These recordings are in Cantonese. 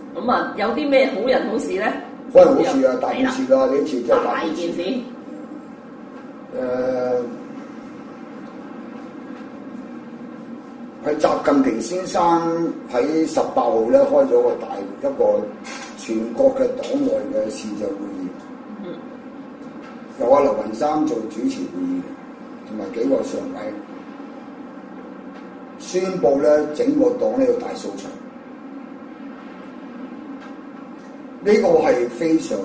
咁啊，有啲咩好人好事咧？ 好人好事啊，大件事啦！呢次真係大件事。 件事。 係習近平先生喺18號咧開咗一個全國嘅黨內嘅視像會議，由阿劉雲山做主持會議，同埋幾個常委，宣佈咧整個黨呢個大掃除。呢個係非常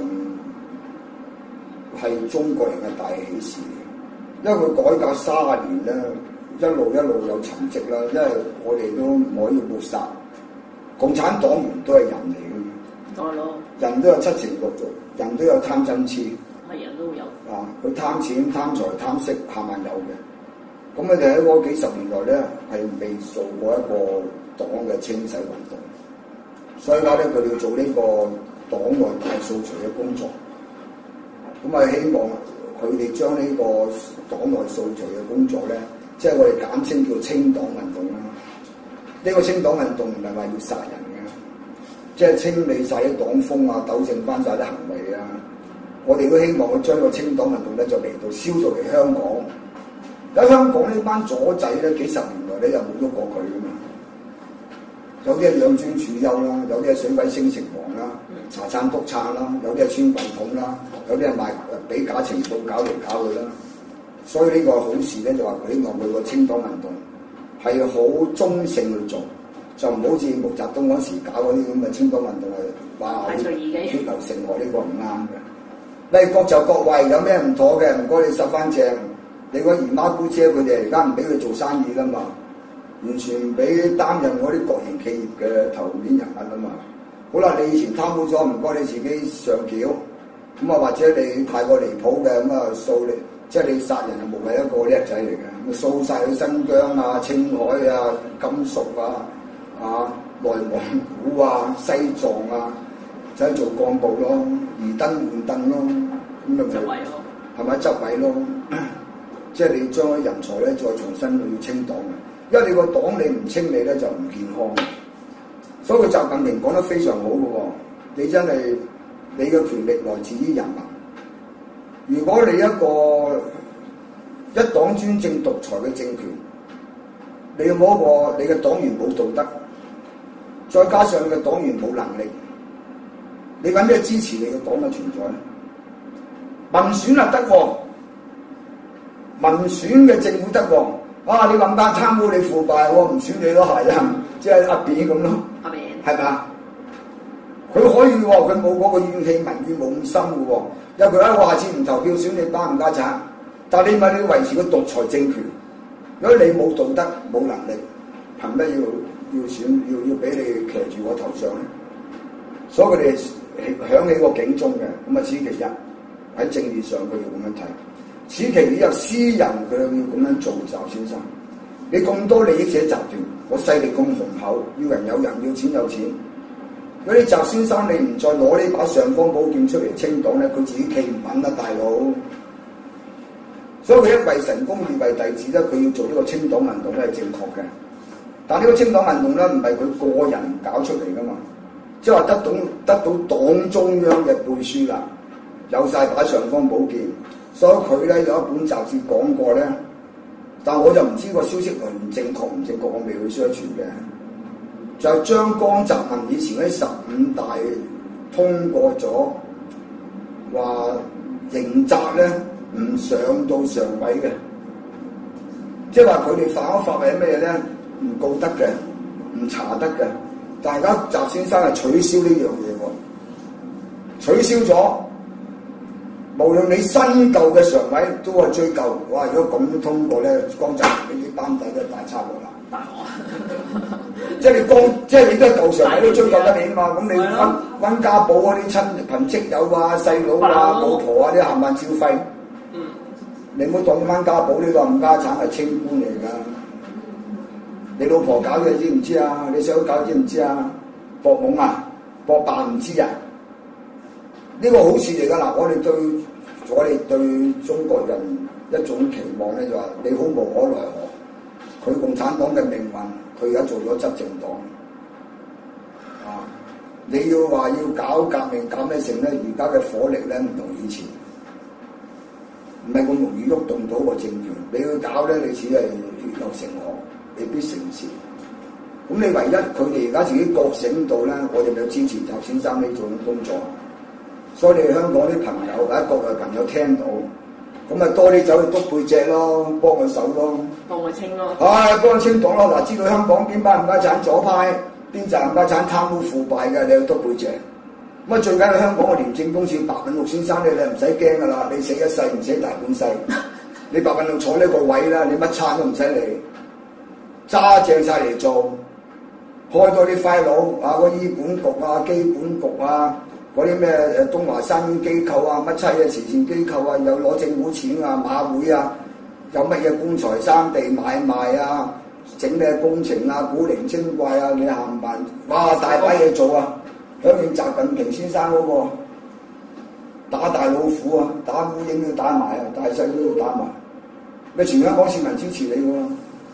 係中國人嘅大喜事，因為佢改革30年咧。一路有沉積啦，因為我哋都唔可以抹殺共產黨員都係人嚟嘅， 係咯， 人都有七情六慾，人都有貪嗔痴， 係人都有啊！佢貪錢、貪財、貪色，冚唪唥有嘅。咁佢哋喺嗰幾十年來咧，係未做過一個黨嘅清洗運動，所以咧佢哋要做呢個黨內大掃除嘅工作。咁啊，希望佢哋將呢個黨內掃除嘅工作咧。即係我哋簡稱叫清黨運動啦。呢個清黨運動唔係話要殺人嘅，即係清理晒啲黨風啊，糾正翻晒啲行為啊。我哋都希望佢將呢個清黨運動咧就嚟到燒到嚟香港。喺香港呢班左仔咧，幾十年來咧又冇喐過佢噶嘛。有啲係養尊處優啦，有啲係水鬼升城隍啦，茶餐督撐啦，有啲係穿櫃桶啦，有啲係賣俾假情報搞嚟搞去啦。所以呢個好事咧，就話佢希望佢個清黨運動係好中性去做，就唔好似毛澤東嗰時搞嗰啲咁嘅清黨運動係話血流成河，呢個唔啱嘅。你各就各位，有咩唔妥嘅，唔該你實翻正。你個姨媽姑姐佢哋而家唔俾佢做生意啦嘛，完全唔俾擔任嗰啲國營企業嘅頭面人物啊嘛。好啦，你以前貪污咗，唔該你自己上繳。咁啊，或者你太過離譜嘅咁啊，掃你。即係你殺人係無謂一個叻仔嚟嘅，掃晒去新疆啊、青海啊、甘肅啊、內蒙古啊、西藏啊，就係做幹部咯，移燈換燈咯，咁咪就係咪執位咯？即係你將啲人才咧再重新去清黨嘅，因為你個黨你唔清理咧就唔健康。所以佢習近平講得非常好嘅喎，你真係你嘅權力來自於人民。如果你一個一黨專政獨裁嘅政權，你有冇一個你嘅黨員冇道德，再加上你嘅黨員冇能力，你揾咩支持你嘅黨嘅存在咧？民選啊得喎，民選嘅政府得喎，啊你冚家貪污你腐敗喎，唔選你都係啊，即係阿扁咁咯，係咪啊？佢可以喎，佢冇嗰個怨氣民怨冇咁深嘅喎。因為佢我下次唔投票選你班冚家產，但係你咪你維持個獨裁政權，如果你冇道德冇能力，憑咩要選要俾你騎住我頭上咧？所以佢哋響起個警鐘嘅，咁啊此其一喺政治上佢要咁樣睇，此其二有私人佢要咁樣做習先生。你咁多利益者集團，我勢力咁雄厚，要人有人，要錢有錢。如果你習先生你唔再攞呢把尚方寶劍出嚟清黨咧，佢自己企唔穩啦，大佬。所以佢一為神功二為弟子咧，佢要做呢個清黨運動咧係正確嘅。但呢個清黨運動咧唔係佢個人搞出嚟噶嘛，即係話得到黨中央嘅背書啦，有晒把尚方寶劍。所以佢咧有一本雜誌講過咧，但我就唔知個消息來源正確唔正確，我未去 search 嘅。就將江澤民以前嗰啲15大通過咗，話刑責咧唔上到常委嘅，即係話佢哋犯咗法係咩咧？唔告得嘅，唔查得嘅。大家習先生係取消呢樣嘢喎，取消咗，無論你新舊嘅常委都係追究。哇！如果咁樣通過咧，江澤民啲班底都大差過啦。即係你都係舊常委都追究得你啊嘛，咁你溫家寶嗰啲親朋戚友啊、細佬啊、老婆啊啲冚唪唥照肺。你唔好當溫家寶呢個冚家產係清官嚟㗎。你老婆搞嘢知唔知啊？你細佬搞知唔知啊？博懵啊？博扮唔知啊？呢個好事嚟㗎嗱，我哋對中國人一種期望咧，就話你好無可奈何，佢共產黨嘅命運。佢而家做咗執政黨，啊！ 你要話要搞革命搞咩成咧？而家嘅火力咧唔同以前，唔係咁容易喐動到個政權。你要搞咧，你只係血流成河，未必成事。咁你唯一佢哋而家自己覺醒到咧，我哋咪要支持習先生呢種工作。所以你哋香港啲朋友或者國內朋友聽到，咁咪多啲走去督背脊咯，幫佢手咯， 幫佢清咯。 唉，幫佢清黨咯。嗱，知道香港邊班冚家產左派，邊紮冚家產貪污腐敗嘅，你去督背脊。咁啊，最緊要香港嘅廉政公署白韞六先生你唔使驚噶啦，你死一世唔死大半世。你白韞六坐呢個位啦，你乜餐都唔使理，揸正晒嚟做。開多啲快佬啊！個醫管局啊、機管局啊，嗰啲咩東華三院機構啊、乜柒嘅慈善機構啊，又攞政府錢啊、馬會啊，有乜嘢公財三地買賣啊、整咩工程啊、古靈精怪啊，你冚唪唥，哇大把嘢做啊！響應習近平先生嗰個打大老虎啊、打烏蠅都打埋啊，大細都要打埋。咩全香港市民支持你喎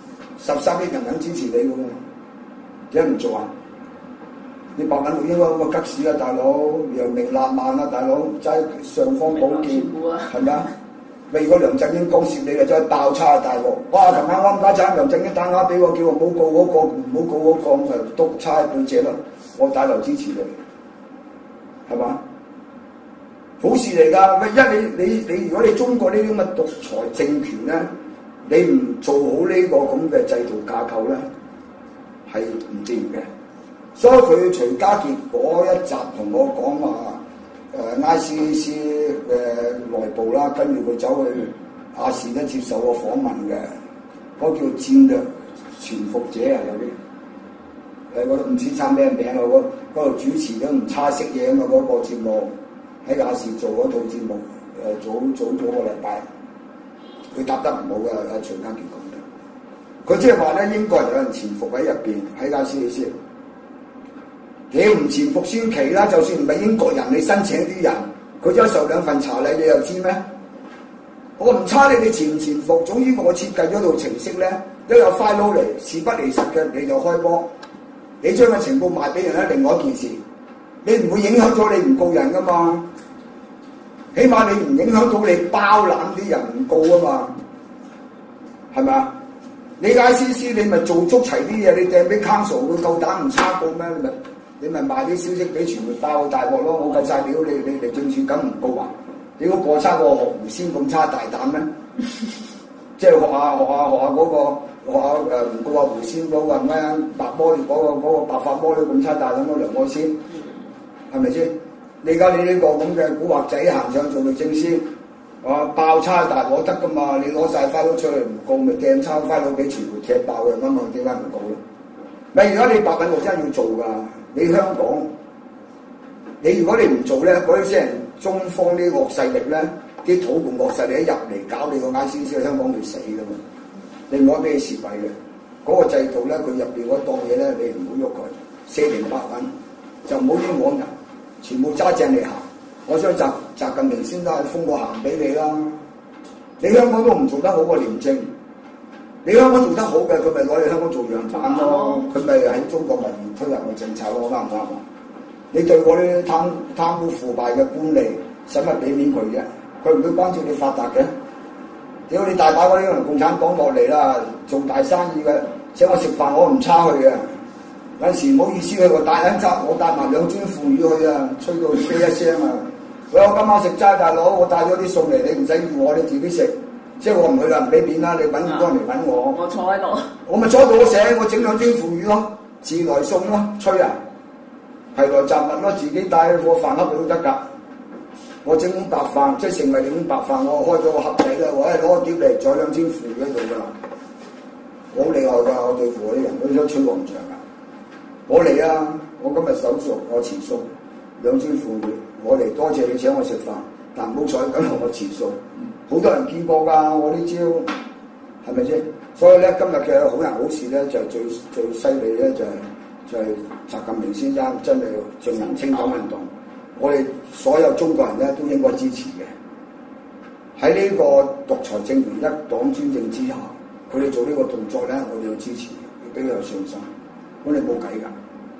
，13億人肯支持你喎。點解唔做啊？你白韞六應該個吉士啊，大佬揚名立萬啊，大佬齋尚方寶劍係咪啊？喂，如果梁振英干涉你啊，真係爆叉大鑊！哇！琴晚啱家產梁振英打電話俾我，叫我唔好告嗰個，唔好告嗰個，咁就督差對者咯。我帶頭支持你，係嘛？好事嚟㗎！喂，你如果你中國呢啲咁嘅獨裁政權咧，你唔做好呢個咁嘅制度架構咧，係唔掂嘅，所以佢徐家傑嗰一集同我講話，ICAC 嘅內部啦，跟住佢走去亞視咧接受個訪問嘅，嗰叫戰略潛伏者啊，有啲我都唔知差咩名啊，嗰度主持都唔差識嘢啊嘛，嗰個節目喺亞視做嗰套節目，早咗個禮拜，佢答得唔好嘅，阿徐家傑講。佢即係話咧，英國人有人潛伏喺入邊，喺間司理司。你唔潛伏先奇啦，就算唔係英國人，你申請啲人，佢只係受兩份查禮，你又知咩？我唔差你哋潛唔潛伏，總之我設計咗套程式咧，都有 file 嚟，事不離實嘅，你就開波。你將個情報賣俾人咧，另外一件事，你唔會影響咗你唔告人噶嘛？起碼你唔影響到你包攬啲人唔告啊嘛？係咪啊？你 ICC 你咪做足齊啲嘢，你掟俾 council 佢夠膽唔查告咩？你咪賣啲消息俾傳媒爆大鑊咯！我計晒料，你嚟政處咁唔告啊？你嗰個差過何狐仙咁差大膽咩？即係學下嗰個唔告阿狐仙嗰個咩白魔嗰個白髮魔女咁差大膽嗰梁愛仙係咪先？你而家你呢個咁嘅古惑仔行上做律政司。爆差大攞得噶嘛？你攞晒花佬出去唔告，咪掟抄花佬俾傳媒踢爆嘅咁啊？點解唔告咧？咪而家你白韞六真係要做㗎！你香港，你如果你唔做咧，嗰啲先係中方啲惡勢力咧，啲土共惡勢力一入嚟搞你個 ICC， 香港會死㗎嘛！你唔可以俾佢蝕底嘅。嗰個制度咧，佢入邊嗰檔嘢咧，你唔好喐佢，4平8穩，就唔好冤枉人，全部揸正嚟行。我想習近平先生封個行俾你啦！你香港都唔做得好個廉政，你香港做得好嘅，佢咪攞你香港做樣板咯，佢咪喺中國咪推入個政策咯，啱唔啱啊？你對我啲貪污腐敗嘅官吏，使乜俾面佢啫？佢唔會關照你發達嘅。屌你大把嗰啲人共產黨落嚟啦，做大生意嘅，請我食飯我唔差佢嘅。有陣時唔好意思，佢話帶緊揸，我帶埋2樽腐乳去啊，吹到飛一聲啊！喂，我今晚食齋大佬，我帶咗啲餸嚟，你唔使預我，你自己食。即係我唔去啦，唔俾面啦，你揾咁多人嚟揾我。 我坐喺度。我咪坐喺度，我寫，我整2樽腐乳咯，自來送咯，吹啊！係來雜物咯，自己帶個飯盒都得㗎。我整碗白飯，即係成為2碗白飯，我開咗個盒仔啦，我攞個碟嚟，再2樽腐乳喺度㗎。我好厲害㗎，我對付嗰啲人，佢想吹我唔脹㗎。我嚟啊！我今日手熟，我遲送2樽腐乳。我嚟多謝你請我食飯，但唔好彩今日我遲送。好多人見過㗎，我呢招係咪先？所以咧，今日嘅好人好事咧，就係最犀利咧，就係習近平先生真係進行清黨運動。我哋所有中國人咧都應該支持嘅。喺呢個獨裁政權一黨專政之下，佢哋做呢個動作咧，我哋要支持，要俾佢有信心。咁你冇計㗎。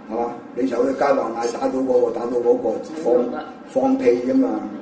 係嘛？你就去街話嗌打到嗰個，打到嗰個放屁啫嘛。